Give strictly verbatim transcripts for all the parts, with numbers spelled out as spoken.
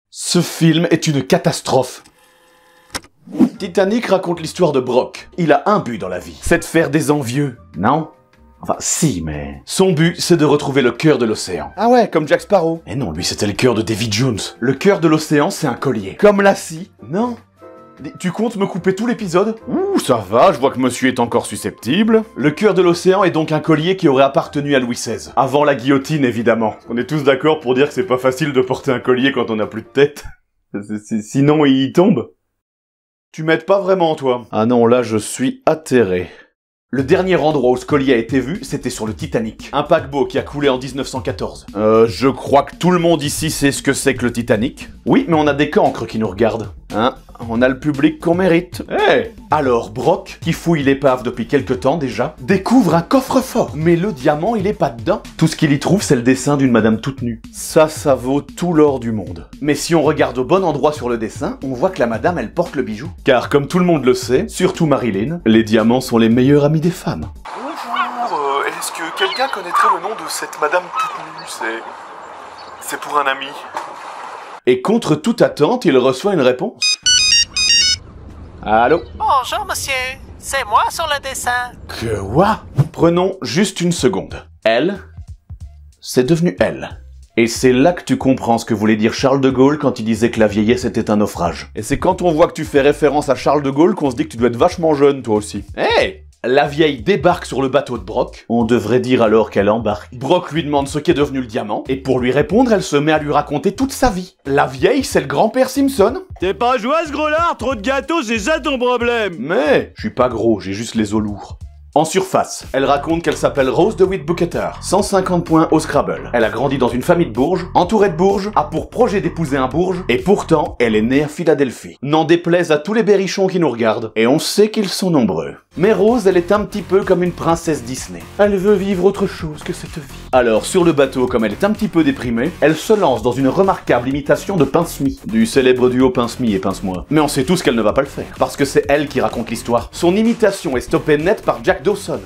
Ce film est une catastrophe. Titanic raconte l'histoire de Brock. Il a un but dans la vie, c'est de faire des envieux. Non? Enfin, si, mais... Son but, c'est de retrouver le cœur de l'océan. Ah ouais, comme Jack Sparrow. Et non, lui, c'était le cœur de Davy Jones. Le cœur de l'océan, c'est un collier. Comme la scie. Non. Tu comptes me couper tout l'épisode? Ouh, ça va, je vois que monsieur est encore susceptible. Le cœur de l'océan est donc un collier qui aurait appartenu à Louis seize. Avant la guillotine, évidemment. On est tous d'accord pour dire que c'est pas facile de porter un collier quand on n'a plus de tête. C'est, c'est, sinon, il tombe. Tu m'aides pas vraiment, toi. Ah non, là, je suis atterré. Le dernier endroit où ce collier a été vu, c'était sur le Titanic. Un paquebot qui a coulé en dix-neuf cent quatorze. Euh, je crois que tout le monde ici sait ce que c'est que le Titanic. Oui, mais on a des cancres qui nous regardent. Hein? On a le public qu'on mérite. Eh hey. Alors, Brock, qui fouille l'épave depuis quelque temps déjà, découvre un coffre-fort. Mais le diamant, il est pas dedans. Tout ce qu'il y trouve, c'est le dessin d'une madame toute nue. Ça, ça vaut tout l'or du monde. Mais si on regarde au bon endroit sur le dessin, on voit que la madame, elle porte le bijou. Car comme tout le monde le sait, surtout Marilyn, les diamants sont les meilleurs amis des femmes. Bonjour, euh, est-ce que quelqu'un connaîtrait le nom de cette madame toute nue? C'est... c'est pour un ami. Et contre toute attente, il reçoit une réponse. Allô? Bonjour, monsieur. C'est moi sur le dessin. Que quoi? Prenons juste une seconde. Elle, c'est devenu elle. Et c'est là que tu comprends ce que voulait dire Charles de Gaulle quand il disait que la vieillesse était un naufrage. Et c'est quand on voit que tu fais référence à Charles de Gaulle qu'on se dit que tu dois être vachement jeune, toi aussi. Hé hey! La vieille débarque sur le bateau de Brock. On devrait dire alors qu'elle embarque. Brock lui demande ce qu'est devenu le diamant, et pour lui répondre, elle se met à lui raconter toute sa vie. La vieille, c'est le grand-père Simpson. T'es pas joie ce gros lard, trop de gâteaux, c'est ça ton problème. Mais, je suis pas gros, j'ai juste les os lourds. En surface, elle raconte qu'elle s'appelle Rose DeWitt Bucketer, cent cinquante points au Scrabble. Elle a grandi dans une famille de bourges, entourée de bourges, a pour projet d'épouser un bourge, et pourtant, elle est née à Philadelphie. N'en déplaise à tous les berrichons qui nous regardent, et on sait qu'ils sont nombreux. Mais Rose, elle est un petit peu comme une princesse Disney. Elle veut vivre autre chose que cette vie. Alors, sur le bateau, comme elle est un petit peu déprimée, elle se lance dans une remarquable imitation de Pince-Mi, du célèbre duo Pince-Mi et Pince-Moi. Mais on sait tous qu'elle ne va pas le faire, parce que c'est elle qui raconte l'histoire. Son imitation est stoppée net par Jack Dawson.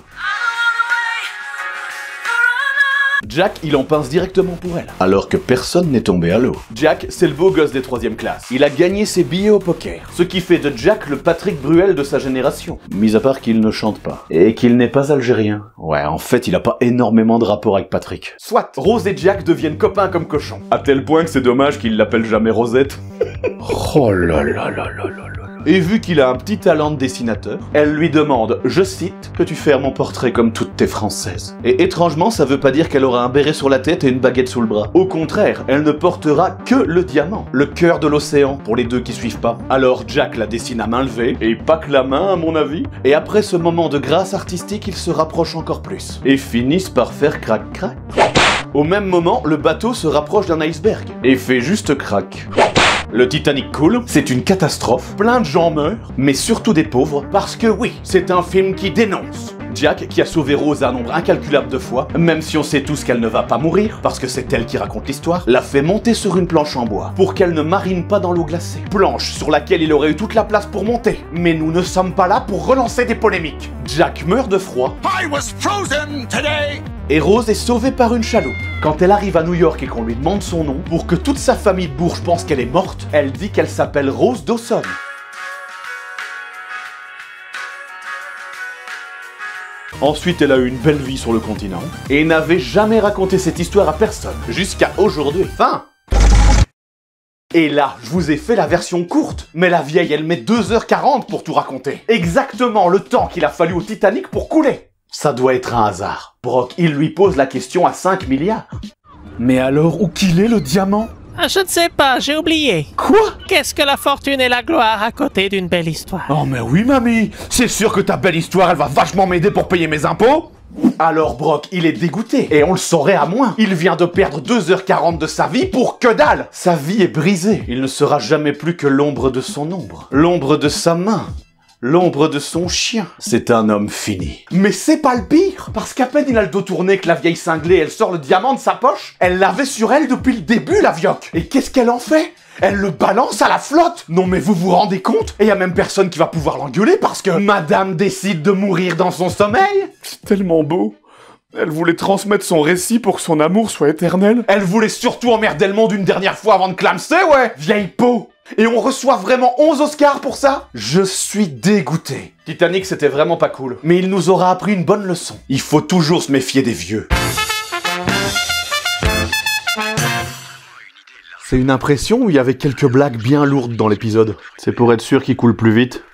Jack, il en pince directement pour elle, alors que personne n'est tombé à l'eau. Jack, c'est le beau gosse des troisième classes. Il a gagné ses billets au poker, ce qui fait de Jack le Patrick Bruel de sa génération. Mis à part qu'il ne chante pas, et qu'il n'est pas algérien. Ouais, en fait, il a pas énormément de rapport avec Patrick. Soit, Rose et Jack deviennent copains comme cochons. À tel point que c'est dommage qu'il l'appelle jamais Rosette. Oh là là là là là là. Et vu qu'il a un petit talent de dessinateur, elle lui demande, je cite, « Peux-tu faire mon portrait comme toutes tes françaises ?» Et étrangement, ça veut pas dire qu'elle aura un béret sur la tête et une baguette sous le bras. Au contraire, elle ne portera que le diamant, le cœur de l'océan, pour les deux qui suivent pas. Alors Jack la dessine à main levée, et pas que la main à mon avis, et après ce moment de grâce artistique, ils se rapprochent encore plus, et finissent par faire crac-crac. Au même moment, le bateau se rapproche d'un iceberg, et fait juste crac. Le Titanic coule, c'est une catastrophe, plein de gens meurent, mais surtout des pauvres, parce que oui, c'est un film qui dénonce. Jack, qui a sauvé Rose un nombre incalculable de fois, même si on sait tous qu'elle ne va pas mourir, parce que c'est elle qui raconte l'histoire, l'a fait monter sur une planche en bois, pour qu'elle ne marine pas dans l'eau glacée. Planche sur laquelle il aurait eu toute la place pour monter. Mais nous ne sommes pas là pour relancer des polémiques. Jack meurt de froid. I was frozen today. Et Rose est sauvée par une chaloupe. Quand elle arrive à New York et qu'on lui demande son nom, pour que toute sa famille de bourges pense qu'elle est morte, elle dit qu'elle s'appelle Rose Dawson. Ensuite, elle a eu une belle vie sur le continent, et n'avait jamais raconté cette histoire à personne, jusqu'à aujourd'hui. Fin. Et là, je vous ai fait la version courte, mais la vieille, elle met deux heures quarante pour tout raconter. Exactement le temps qu'il a fallu au Titanic pour couler. Ça doit être un hasard. Brock, il lui pose la question à cinq milliards. Mais alors, où qu'il est le diamant? Ah, je ne sais pas, j'ai oublié. Quoi? Qu'est-ce que la fortune et la gloire à côté d'une belle histoire? Oh mais oui, mamie. C'est sûr que ta belle histoire, elle va vachement m'aider pour payer mes impôts. Alors Brock, il est dégoûté, et on le saurait à moins. Il vient de perdre deux heures quarante de sa vie pour que dalle. Sa vie est brisée. Il ne sera jamais plus que l'ombre de son ombre. L'ombre de sa main. L'ombre de son chien. C'est un homme fini. Mais c'est pas le pire, parce qu'à peine il a le dos tourné que la vieille cinglée, elle sort le diamant de sa poche. Elle l'avait sur elle depuis le début, la vioque. Et qu'est-ce qu'elle en fait? Elle le balance à la flotte. Non mais vous vous rendez compte? Et y a même personne qui va pouvoir l'engueuler parce que Madame décide de mourir dans son sommeil. C'est tellement beau. Elle voulait transmettre son récit pour que son amour soit éternel. Elle voulait surtout emmerder le monde une dernière fois avant de clamser, ouais. Vieille peau. Et on reçoit vraiment onze Oscars pour ça? Je suis dégoûté. Titanic, c'était vraiment pas cool. Mais il nous aura appris une bonne leçon. Il faut toujours se méfier des vieux. C'est une impression où il y avait quelques blagues bien lourdes dans l'épisode. C'est pour être sûr qu'il coule plus vite.